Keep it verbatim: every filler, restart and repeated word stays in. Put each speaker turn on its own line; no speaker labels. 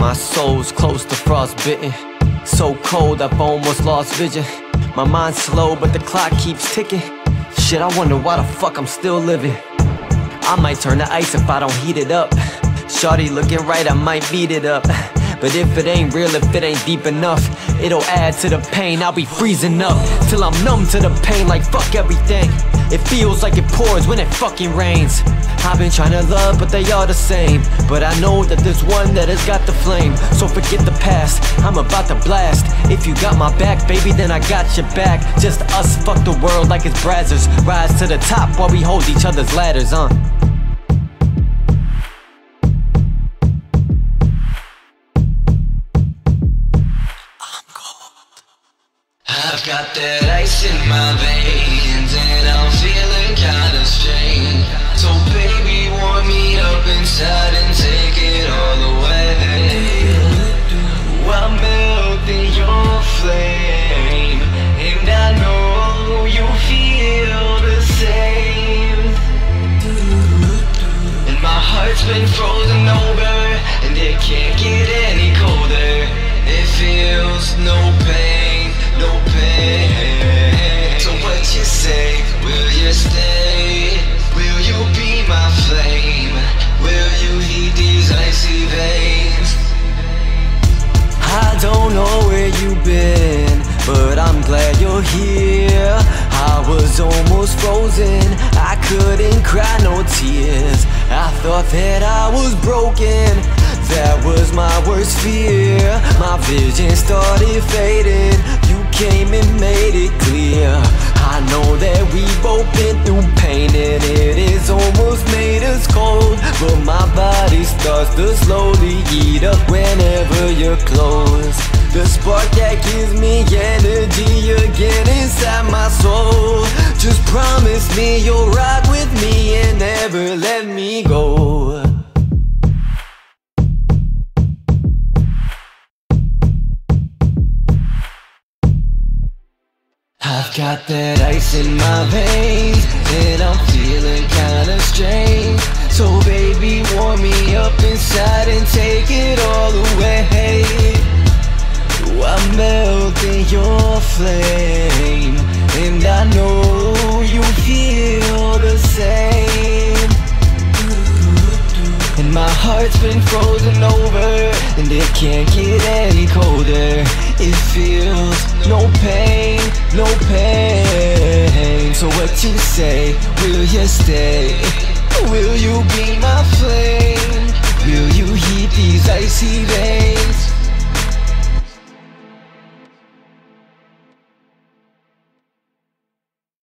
My soul's close to frostbitten, so cold I've almost lost vision. My mind's slow but the clock keeps ticking. Shit, I wonder why the fuck I'm still living. I might turn to ice if I don't heat it up. Shawty looking right, I might beat it up. But if it ain't real, if it ain't deep enough, it'll add to the pain. I'll be freezing up till I'm numb to the pain, like fuck everything. It feels like it pours when it fucking rains. I've been trying to love, but they are the same. But I know that there's one that has got the flame. So forget the past, I'm about to blast. If you got my back, baby, then I got your back. Just us, fuck the world like it's brazzers. Rise to the top while we hold each other's ladders, huh?
I've got that ice in my veins and I'm feeling kinda strange. So baby, warm me up inside and take it all away. I'm melting your flame and I know you feel the same. And my heart's been frozen over and it can't get any colder. It feels no pain, no pain. So what you say? Will you stay? Will you be my flame? Will you heat these icy veins?
I don't know where you've been, but I'm glad you're here. I was almost frozen, I couldn't cry no tears. I thought that I was broken, that was my worst fear. My vision started fading, you came and made it clear. I know that we both been through pain and it has almost made us cold. But my body starts to slowly heat up whenever you're close. The spark that gives me energy again inside my soul. Just promise me you'll rock with me and never let me go.
I've got that ice in my veins and I'm feeling kinda strange. So baby, warm me up inside and take it all away. I'm melting your flame and I know you feel the same. And my heart's been frozen over and it can't get any colder. It feels no pain, no pain. So what you say? Will you stay? Will you be my flame?